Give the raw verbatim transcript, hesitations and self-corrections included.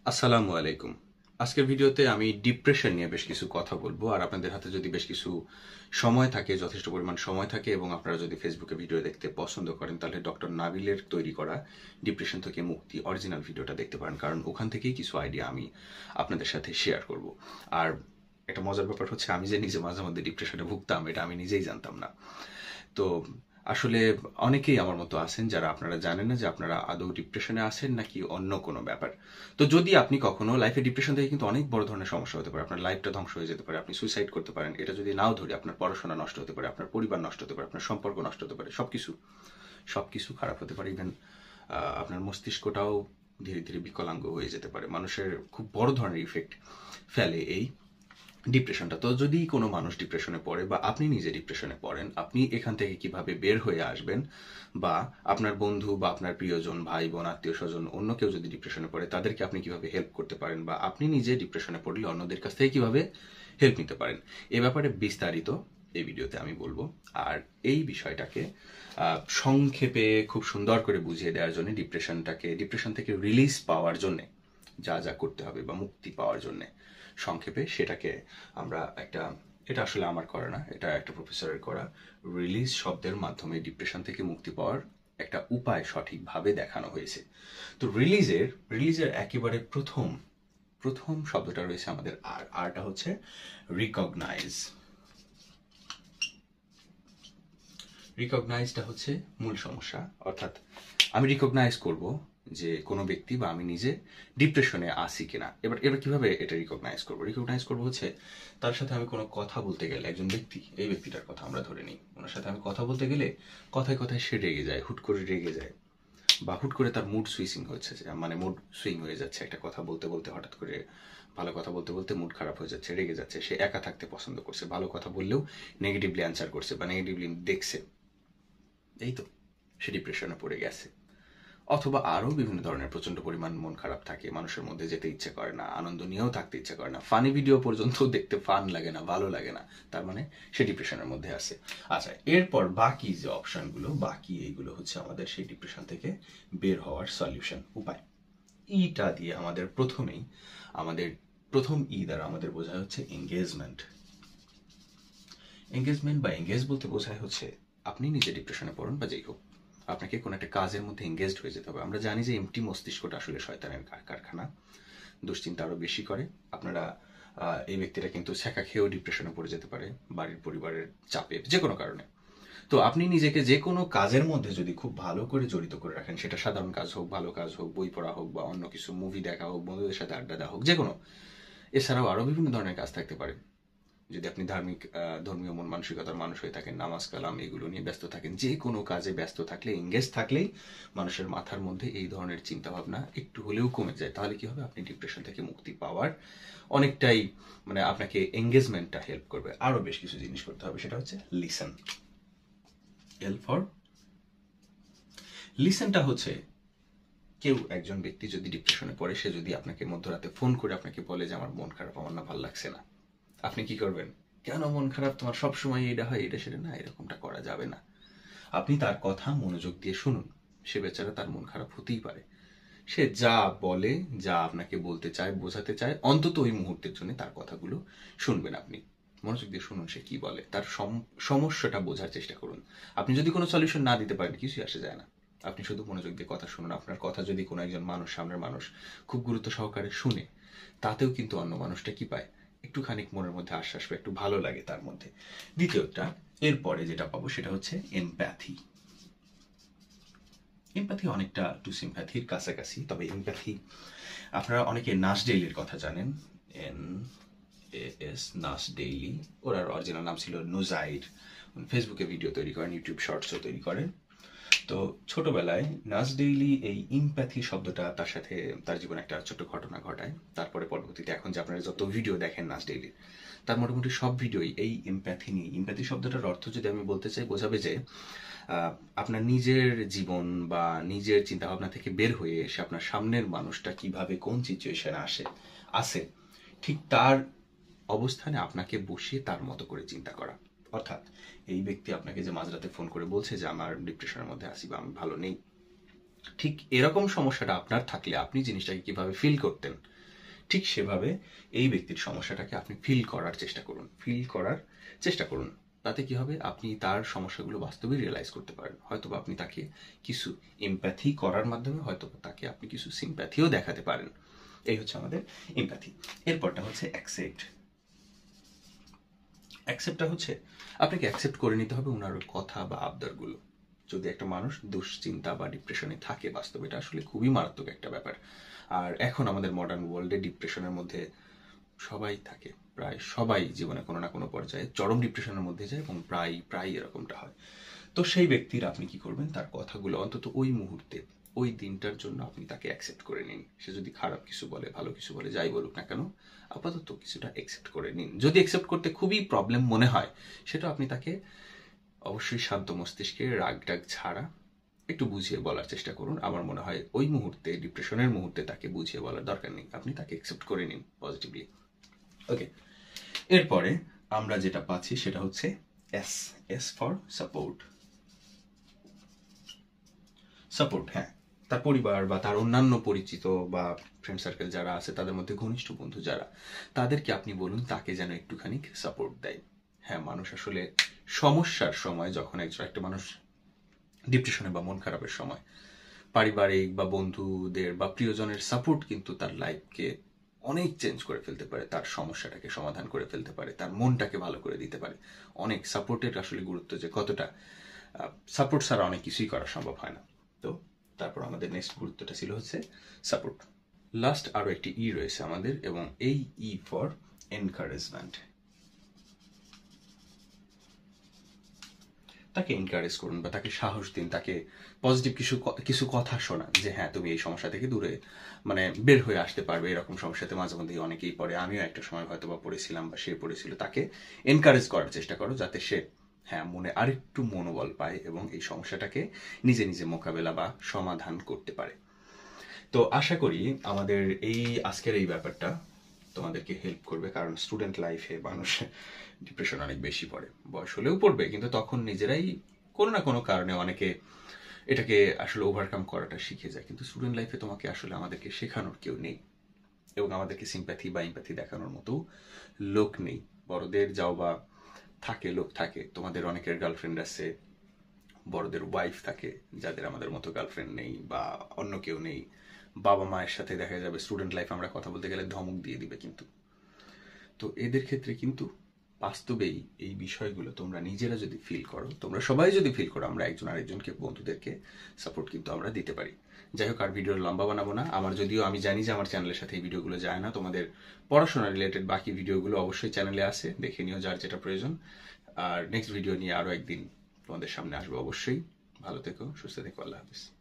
আসসালামু আলাইকুম। আজকের ভিডিওতে আমি ডিপ্রেশন নিয়ে বেশ কিছু কথা বলবো। আর আপনাদের হাতে যদি বেশ কিছু সময় থাকে, যথেষ্ট পরিমাণ সময় থাকে এবং আপনারা যদি ফেসবুকে ভিডিও দেখতে পছন্দ করেন, তাহলে ডক্টর নাবিলের তৈরি করা ডিপ্রেশন থেকে মুক্তি অরিজিনাল ভিডিওটা দেখতে পারেন, কারণ ওখান থেকেই কিছু আইডিয়া আমি আপনাদের সাথে শেয়ার করব। আর একটা মজার ব্যাপার হচ্ছে, আমি যে নিজে মাঝে মধ্যে ডিপ্রেশনে ভুগতাম এটা আমি নিজেই জানতাম না। তো আসলে অনেকেই আমার মতো আছেন যারা আপনারা জানেন না যে আপনারা আদৌ ডিপ্রেশনে আছেন নাকি অন্য কোনো ব্যাপার। তো যদি আপনি কখনো লাইফে ডিপ্রেশন থেকে কিন্তু অনেক বড় ধরনের সমস্যা হতে পারে, আপনার লাইফটা ধ্বংস হয়ে যেতে পারে, আপনি সুইসাইড করতে পারেন। এটা যদি নাও ধরি, আপনার পড়াশোনা নষ্ট হতে পারে, আপনার পরিবার নষ্ট হতে পারে, আপনার সম্পর্ক নষ্ট হতে পারে, সবকিছু সবকিছু খারাপ হতে পারে। ইভেন আপনার মস্তিষ্কটাও ধীরে ধীরে বিকলাঙ্গ হয়ে যেতে পারে। মানুষের খুব বড় ধরনের ইফেক্ট ফেলে এই ডিপ্রেশনটা। তো যদি কোনো মানুষ ডিপ্রেশনে পড়ে বা আপনি নিজে ডিপ্রেশনে পড়েন, আপনি এখান থেকে কিভাবে বের হয়ে আসবেন, বা আপনার বন্ধু বা আপনার প্রিয়জন, ভাই বোন, আত্মীয় স্বজন, অন্য কেউ যদি ডিপ্রেশনে পড়ে তাদেরকে আপনি কিভাবে হেল্প করতে পারেন, বা আপনি নিজে ডিপ্রেশনে পড়লে অন্যদের কাছ থেকে কিভাবে হেল্প নিতে পারেন, এ ব্যাপারে বিস্তারিত এই ভিডিওতে আমি বলবো। আর এই বিষয়টাকে সংক্ষেপে খুব সুন্দর করে বুঝিয়ে দেওয়ার জন্য, ডিপ্রেশনটাকে ডিপ্রেশন থেকে রিলিজ পাওয়ার জন্যে যা যা করতে হবে বা মুক্তি পাওয়ার জন্যে সংক্ষেপে সেটাকে আমরা একটা, এটা আসলে আমার করা না, এটা একটা প্রফেসরের করা, রিলিজ শব্দের মাধ্যমে ডিপ্রেশন থেকে মুক্তি পাওয়ার একটা উপায় সঠিকভাবে দেখানো হয়েছে। তো রিলিজের রিলিজের একেবারে প্রথম প্রথম শব্দটা রয়েছে আমাদের আর আরটা হচ্ছে রিকগনাইজ। রিকগনাইজটা হচ্ছে মূল সমস্যা। অর্থাৎ আমি রিকগনাইজ করব যে কোনো ব্যক্তি বা আমি নিজে ডিপ্রেশনে আসি কিনা। এবার এবার কিভাবে এটা রিকগনাইজ করবো? রিকগনাইজ করবো হচ্ছে, তার সাথে আমি কোনো কথা বলতে গেলে, একজন ব্যক্তি, এই ব্যক্তিটার কথা আমরা ধরে নিই, ওনার সাথে আমি কথা বলতে গেলে কথায় কথায় সে রেগে যায়, হুট করে রেগে যায়, বা হুট করে তার মুড সুইচিং হচ্ছে, মানে মুড সুইং হয়ে যাচ্ছে। একটা কথা বলতে বলতে হঠাৎ করে, ভালো কথা বলতে বলতে মুড খারাপ হয়ে যাচ্ছে, রেগে যাচ্ছে, সে একা থাকতে পছন্দ করছে, ভালো কথা বললেও নেগেটিভলি অ্যান্সার করছে বা নেগেটিভলি দেখছে, এই তো সে ডিপ্রেশনে পড়ে গেছে। অথবা আরও বিভিন্ন ধরনের প্রচণ্ড পরিমাণ মন খারাপ থাকে, মানুষের মধ্যে যেতে ইচ্ছে করে না, আনন্দ নিয়েও থাকতে ইচ্ছে করে না, ফানি ভিডিও পর্যন্ত দেখতে ফান লাগে না, ভালো লাগে না, তার মানে সে ডিপ্রেশনের মধ্যে আছে। আচ্ছা, এরপর বাকি যে অপশনগুলো, বাকি এইগুলো হচ্ছে আমাদের সেই ডিপ্রেশন থেকে বের হওয়ার সলিউশন, উপায়। ইটা দিয়ে আমাদের প্রথমেই আমাদের প্রথম ই দ্বারা আমাদের বোঝায় হচ্ছে এঙ্গেজমেন্ট। এঙ্গেজমেন্ট বা এঙ্গেজ বলতে বোঝায় হচ্ছে, আপনি নিজে ডিপ্রেশনে পড়ুন বা যেই হোক, আপনাকে কোনো একটা কাজের মধ্যে এঙ্গেজড হয়ে যেতে হবে। আমরা জানি যে এমটি মস্তিষ্কটা আসলে শয়তানের কারখানা, দুশ্চিন্তা আরও বেশি করে। আপনারা এই ব্যক্তিটা কিন্তু ছ্যাঁকা খেয়েও ডিপ্রেশনে পড়ে যেতে পারে, বাড়ির পরিবারের চাপে, যে কোনো কারণে। তো আপনি নিজেকে যে কোনো কাজের মধ্যে যদি খুব ভালো করে জড়িত করে রাখেন, সেটা সাধারণ কাজ হোক, ভালো কাজ হোক, বই পড়া হোক, বা অন্য কিছু মুভি দেখা হোক, বন্ধুদের সাথে আড্ডা দেওয়া হোক, যে কোনো, এছাড়াও আরও বিভিন্ন ধরনের কাজ থাকতে পারে। যদি আপনি ধার্মিক ধর্মীয় মন মানসিকতার মানুষ হয়ে থাকেন, নামাজ কালাম এগুলো নিয়ে ব্যস্ত থাকেন, যে কোনো কাজে ব্যস্ত থাকলে, এঙ্গেজ থাকলেই মানুষের মাথার মধ্যে এই ধরনের চিন্তা ভাবনা একটু হলেও কমে যায়। তাহলে কি হবে? আপনি ডিপ্রেশন থেকে মুক্তি পাওয়ার অনেকটাই, মানে আপনাকে এঙ্গেজমেন্টটা হেল্প করবে। আরও বেশ কিছু জিনিস করতে হবে, সেটা হচ্ছে লিসেন। এল ফর লিসেনটা হচ্ছে, কেউ একজন ব্যক্তি যদি ডিপ্রেশনে পড়ে, সে যদি আপনাকে মধ্যরাতে ফোন করে আপনাকে বলে যে আমার মন খারাপ, আমার না ভালো লাগছে না, আপনি কি করবেন? কেন মন খারাপ তোমার? সবসময় এটা হয়, এটা সেটা না, এরকমটা করা যাবে না। আপনি তার কথা মনোযোগ দিয়ে শুনুন। সে বেচারা, তার মন খারাপ হতেই পারে, সে যা বলে, যা আপনাকে বলতে চায়, বোঝাতে চায়, অন্তত ওই মুহূর্তের জন্য তার কথাগুলো শুনবেন। আপনি মনোযোগ দিয়ে শুনুন সে কি বলে, তার সমস্যাটা বোঝার চেষ্টা করুন। আপনি যদি কোনো সলিউশন না দিতে পারেন, কিছুই আসে যায় না, আপনি শুধু মনোযোগ দিয়ে কথা শুনুন। আপনার কথা যদি কোনো একজন মানুষ, সামনের মানুষ খুব গুরুত্ব সহকারে শুনে, তাতেও কিন্তু অন্য মানুষটা কি পায়? একটু খানিক মনের মধ্যে আশ্বাস পায়, একটু ভালো লাগে তার মধ্যে। দ্বিতীয়টা, এরপরে যেটা পাবো সেটা হচ্ছে এমপ্যাথি। এমপ্যাথি অনেকটা টু সিম্প্যাথির কাছাকাছি, তবে এমপ্যাথি, আপনারা অনেকে নাস ডেইলির কথা জানেন, N A S, Nas Daily. ওর অরিজিনাল নাম ছিল নুজাইর। ফেসবুকে ভিডিও তৈরি করেন, ইউটিউব শর্টসও তৈরি করেন। তো ছোটবেলায় নাস ডেইলি এই ইমপ্যাথি শব্দটা তার সাথে, তার জীবনে একটা ছোট্ট ঘটনা ঘটায়। তারপরে পরবর্তীতে এখন যে আপনারা যত ভিডিও দেখেন নাস ডেইলির, তার মোটামুটি সব ভিডিওই এই ইমপ্যাথি নিয়ে। ইমপ্যাথি শব্দটার অর্থ যদি আমি বলতে চাই, বোঝাবে যে আপনার নিজের জীবন বা নিজের চিন্তাভাবনা থেকে বের হয়ে এসে আপনার সামনের মানুষটা কিভাবে কোন সিচুয়েশনে আসে আসে ঠিক তার অবস্থানে আপনাকে বসিয়ে তার মতো করে চিন্তা করা। অর্থাৎ এই ব্যক্তি আপনাকে যে মাঝরাতে ফোন করে বলছে যে আমার ডিপ্রেশনের মধ্যে আসি বা আমি ভালো নেই, ঠিক এরকম সমস্যাটা আপনার থাকলে আপনি জিনিসটাকে কিভাবে ফিল করতেন, ঠিক সেভাবে এই ব্যক্তির সমস্যাটাকে আপনি ফিল করার চেষ্টা করুন ফিল করার চেষ্টা করুন তাতে কি হবে, আপনি তার সমস্যাগুলো বাস্তবে রিয়েলাইজ করতে পারেন। হয়তো আপনি তাকে কিছু এমপ্যাথি করার মাধ্যমে হয়তো তাকে আপনি কিছু সিম্প্যাথিও দেখাতে পারেন। এই হচ্ছে আমাদের এমপ্যাথি। এরপরটা হচ্ছে অ্যাকসেপ্ট। অ্যাকসেপ্টটা হচ্ছে আপনাকে অ্যাকসেপ্ট করে নিতে হবে ওনার কথা বা আবদারগুলো। যদি একটা মানুষ দুশ্চিন্তা বা ডিপ্রেশনে থাকে, বাস্তবে এটা আসলে খুবই মারাত্মক একটা ব্যাপার। আর এখন আমাদের মডার্ন ওয়ার্ল্ডে ডিপ্রেশনের মধ্যে সবাই থাকে, প্রায় সবাই জীবনে কোনো না কোনো পর্যায়ে চরম ডিপ্রেশনের মধ্যে যায় এবং প্রায় প্রায় এরকমটা হয়। তো সেই ব্যক্তির আপনি কি করবেন, তার কথাগুলো অন্তত ওই মুহূর্তে ওই দিনটার জন্য আপনি তাকে অ্যাকসেপ্ট করে নিন। সে যদি খারাপ কিছু বলে, ভালো কিছু বলে, যাই বলুক না কেন, আপাতত কিছুটা অ্যাকসেপ্ট করে নিন। যদি অ্যাকসেপ্ট করতে খুবই প্রবলেম মনে হয়, সেটা আপনি তাকে অবশ্যই শান্ত মস্তিষ্কে রাগ টাগ ছাড়া একটু বুঝিয়ে বলার চেষ্টা করুন। আমার মনে হয় ওই মুহূর্তে, ডিপ্রেশনের মুহূর্তে তাকে বুঝিয়ে বলার দরকার নেই, আপনি তাকে অ্যাকসেপ্ট করে নিন পজিটিভলি। ওকে, এরপরে আমরা যেটা পাচ্ছি সেটা হচ্ছে S S for support. Support, হ্যাঁ, তার পরিবার বা তার অন্যান্য পরিচিত বা ফ্রেন্ড সার্কেল যারা আছে, তাদের মধ্যে ঘনিষ্ঠ বন্ধু যারা, তাদেরকে আপনি বলুন তাকে যেন একটুখানি সাপোর্ট দেয়। হ্যাঁ, মানুষ আসলে সমস্যার সময়, যখন একজন একটা মানুষ ডিপ্রেশনে বা মন খারাপের সময়, পারিবারিক বা বন্ধুদের বা প্রিয়জনের সাপোর্ট কিন্তু তার লাইফকে অনেক চেঞ্জ করে ফেলতে পারে, তার সমস্যাটাকে সমাধান করে ফেলতে পারে, তার মনটাকে ভালো করে দিতে পারে। অনেক সাপোর্টের আসলে গুরুত্ব যে কতটা, সাপোর্ট ছাড়া অনেক কিছুই করা সম্ভব হয় না। তো তারপর আমাদের নেক্সট গুরুত্বটা ছিল হচ্ছে সাপোর্ট। লাস্ট আরও একটি ই রয়েছে আমাদের, এবং এই ই ফর এনকারেজমেন্ট। তাকে এনকারেজ করুন বা তাকে সাহস দিন, তাকে পজিটিভ কিছু কিছু কথা শোনান যে হ্যাঁ, তুমি এই সমস্যা থেকে দূরে মানে বের হয়ে আসতে পারবে। এরকম সমস্যাতে মাঝে মধ্যে অনেকেই পড়ে, আমিও একটা সময় হয়তো বা পড়েছিলাম বা সে পড়েছিল। তাকে এনকারেজ করার চেষ্টা করো যাতে সে হ্যাঁ মনে আরেকটু মনোবল পায় এবং এই সমস্যাটাকে নিজে নিজে মোকাবেলা বা সমাধান করতে পারে। তো আশা করি আমাদের এই আজকের এই ব্যাপারটা তোমাদেরকে হেল্প করবে, কারণ স্টুডেন্ট লাইফে মানুষ ডিপ্রেশন অনেক বেশি পড়ে, বয়স হলেও পড়বে, কিন্তু তখন নিজেরাই কোনো না কোনো কারণে অনেকে এটাকে আসলে ওভারকাম করাটা শিখে যায়। কিন্তু স্টুডেন্ট লাইফে তোমাকে আসলে আমাদেরকে শেখানোর কেউ নেই, এবং আমাদেরকে সিম্প্যাথি বা ইম্প্যাথি দেখানোর মতো লোক নেই। বড়দের যাও বা থাকে, লোক থাকে, তোমাদের অনেকের গার্লফ্রেন্ড আছে, বড়দের ওয়াইফ থাকে, যাদের আমাদের মতো গার্লফ্রেন্ড নেই বা অন্য কেউ নেই। বাবা মায়ের সাথে দেখা যাবে স্টুডেন্ট লাইফ আমরা কথা বলতে গেলে ধমক দিয়ে দিবে, কিন্তু তো এদের ক্ষেত্রে কিন্তু বাস্তবেই এই বিষয়গুলো তোমরা নিজেরা যদি ফিল করো, তোমরা সবাই যদি ফিল করো, আমরা একজন আরেকজনকে, বন্ধুদেরকে সাপোর্ট কিন্তু আমরা দিতে পারি। যাই হোক, আর ভিডিও লম্বা বানাবো না। আমার যদিও আমি জানি যে আমার চ্যানেলের সাথে এই ভিডিওগুলো যায় না, তোমাদের পড়াশোনা রিলেটেড বাকি ভিডিওগুলো অবশ্যই চ্যানেলে আছে, দেখে নিও যার যেটা প্রয়োজন। আর নেক্সট ভিডিও নিয়ে আরও একদিন তোমাদের সামনে আসবো অবশ্যই। ভালো থেকো, সুস্থ থেকো, আল্লাহ হাফিজ।